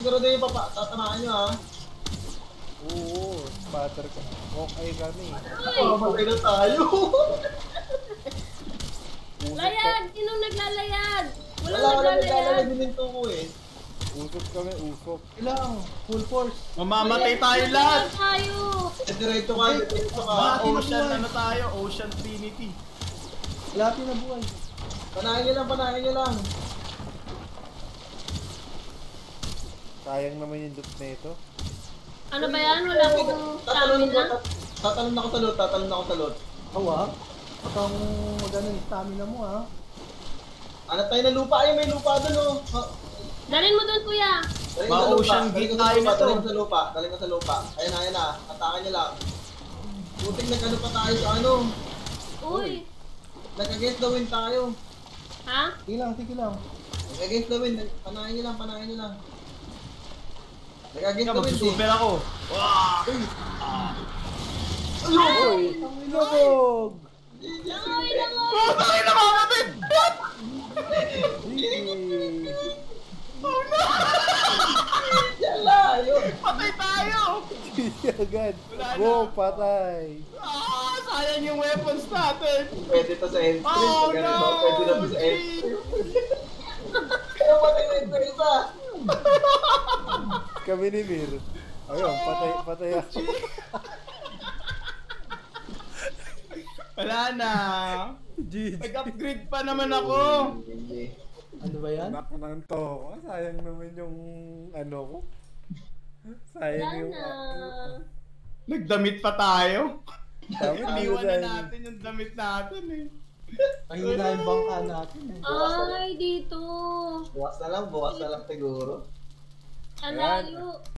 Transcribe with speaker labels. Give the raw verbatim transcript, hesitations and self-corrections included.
Speaker 1: Siguro din yung papa, tatanaan nyo ha.
Speaker 2: Oo, spatter ka. Okay kami.
Speaker 1: Mamamatay na tayo.
Speaker 3: Layag! Sinong naglalayag? Walang
Speaker 1: Wala ka na
Speaker 3: naglalayag.
Speaker 1: naglalagay bininto ko eh.
Speaker 2: Usok kami, usok.
Speaker 4: Ilang, full force.
Speaker 5: Mamamatay tayo lahat!
Speaker 3: Tayo!
Speaker 1: Eh, diretso ka, diretso ka.
Speaker 5: Mga ocean, ano tayo? Ocean Trinity.
Speaker 4: Lahat na buhay.
Speaker 1: Panahin nyo lang, panahin nyo lang.
Speaker 2: Sayang naman yung loot na ito.
Speaker 3: Ano ba yan? Wala akong
Speaker 1: Tatalon
Speaker 3: stamina.
Speaker 1: ako, tatalon ako sa loot, tatalon ako sa loot.
Speaker 4: Awa. Baka ang magano yung stamina mo ha.
Speaker 1: Ano tayo na lupa? Ay, may lupa doon oh. Ha-
Speaker 3: Dalhin mo doon, kuya.
Speaker 1: Daling
Speaker 5: Mga
Speaker 1: ko sa lupa,
Speaker 5: ocean
Speaker 1: daling
Speaker 5: gate
Speaker 1: ko sa
Speaker 5: tayo
Speaker 1: lupa,
Speaker 5: na to.
Speaker 1: daling ko sa lupa, daling ko sa lupa. Ayun na, ayun na, atakan nyo lang. Buting nagano pa tayo sa ano.
Speaker 3: Uy.
Speaker 1: Nag-against the wind tayo.
Speaker 3: Ha?
Speaker 4: Sige lang, sige lang.
Speaker 1: Nag-against the wind, panahin nyo lang, panahin nyo lang. Nag-against
Speaker 5: Ika,
Speaker 1: the wind eh.
Speaker 5: magsusuper ako.
Speaker 2: Uy! Ang ilog!
Speaker 3: Langoy, langoy!
Speaker 5: Oh, tayo na mamamatay!
Speaker 1: Yala, yun.
Speaker 5: Patay tayo!
Speaker 2: Hindi agad.
Speaker 5: Wala na.
Speaker 2: Go, patay.
Speaker 5: Ah, sayang yung weapons natin!
Speaker 1: Pwede to sa end stream.
Speaker 5: Oh
Speaker 1: Pag ganun
Speaker 5: no!
Speaker 1: ba, pwede na to sa end stream. Kaya patay na ito isa.
Speaker 2: Kami ni Mir. Ayun, patay, patay ako.
Speaker 5: Wala na!
Speaker 2: G G.
Speaker 5: Nag-upgrade pa naman ako!
Speaker 1: Hindi.
Speaker 4: Ano ba yan?
Speaker 2: Anak ng to. Sayang naman yung ano ko.
Speaker 3: Wala
Speaker 2: Sayang yung...
Speaker 3: na.
Speaker 5: Nagdamit pa tayo!
Speaker 2: Sabi
Speaker 5: Iniwan na
Speaker 2: dahil-
Speaker 5: natin yung damit natin eh.
Speaker 4: Ang hina yung bangka natin eh.
Speaker 3: Ay, dito.
Speaker 1: Bukas na lang, bukas na lang siguro.
Speaker 3: Ang layo.